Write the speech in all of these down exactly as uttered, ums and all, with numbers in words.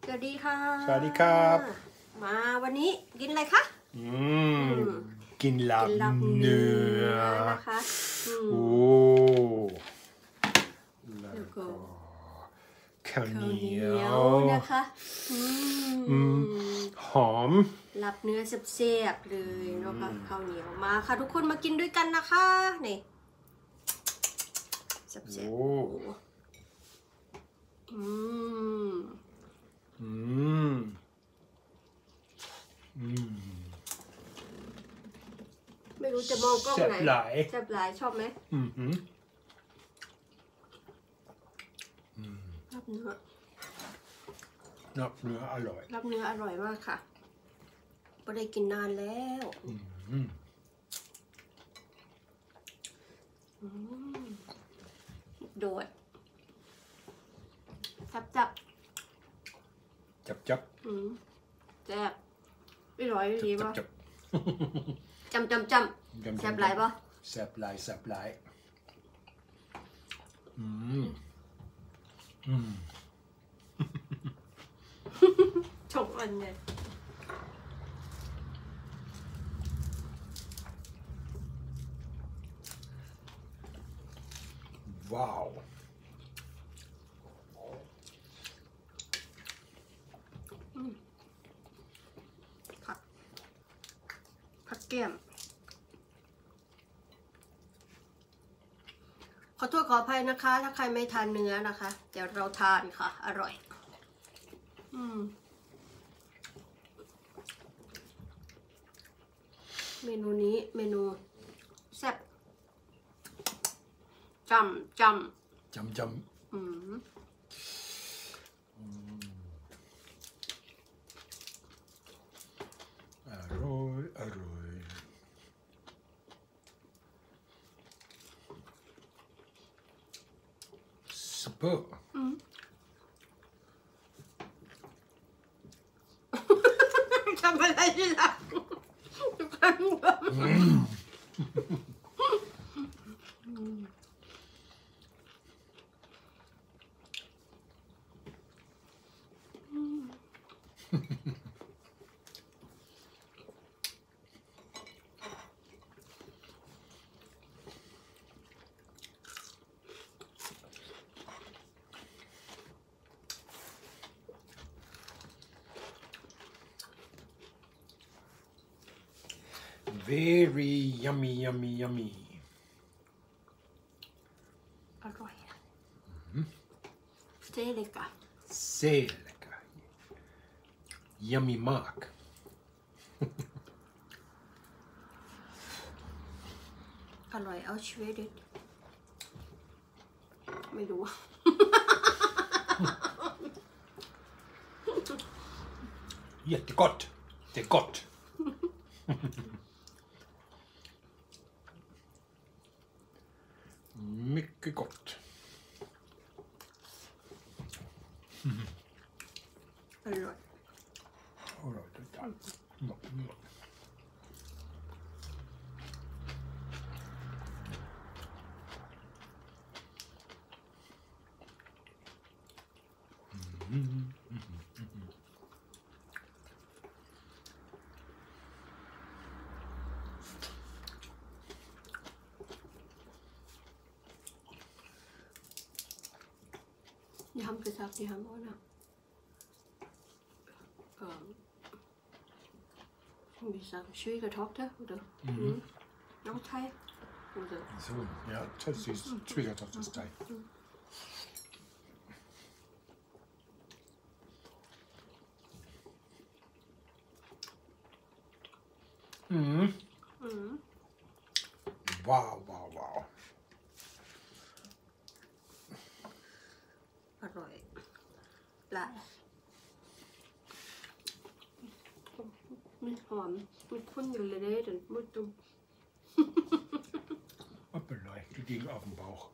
สวัสดีค่ะสวัสดีครับมาวันนี้กินอะไรคะอืมกินลาบเนื้อนะคะโอ้แล้วก็ข้าวเหนียวนะคะอืมหอมลาบเนื้อแซ่บๆเลยเนาะค่ะข้าวเหนียวมาค่ะทุกคนมากินด้วยกันนะคะนี่แซ่บๆอืมอืมอืมไม่รู้จะมองกล้องไหนแซ่บหลายแซ่บหลายชอบไหมอืมอืมลาบเนื้อลาบเนื้ออร่อยลาบเนื้ออร่อยมากค่ะไม่ได้กินนานแล้วอืมอืมโดดจับจับจับจับอืมแซ่บไม่ร้อยดีป่ะจับจำจำจำแซ่บหลายป่ะแซ่บหลายแซ่บหลายอืมอืมชกอันเนี่ยว้าวผักผักเกี้ยมขอโทษขออภัยนะคะถ้าใครไม่ทานเนื้อนะคะเดี๋ยวเราทานค่ะอร่อยอืมเมนูนี้เมนูแซ่บจำจจำจำำอืมอร่อยอร่อยซุปเปอร์ทำอะไรที่หลังทุกครั้ง very yummy yummy yummy อร่อยเจเล็กอะ sehr lecker yummy มากอร่อยเอาชีวิตไม่รู้ jättegott det är gott mycket gott อร่อย Alright, det är no, no. Die haben gesagt, die haben oder ähm, wie sagen, Schwiegertochter oder mhm. noch Teil oder So, ja, das ist Schwiegertochters Teil. Mhm. Mhm. Wow, wow, wow. อร่อยปลามันหอมมันข้นอยู่เลยเด้อมันตุ้ม Hoppelei, die liegen auf dem Bauch.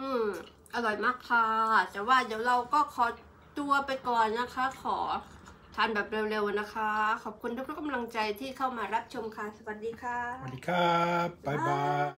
อืมอร่อยมากค่ะแต่ว่าเดี๋ยวเราก็ขอตัวไปก่อนนะคะ ขอทานแบบเร็วๆนะคะ ขอบคุณทุกๆกำลังใจที่เข้ามารับชมค่ะ สวัสดีค่ะสวัสดีครับบ๊ายบาย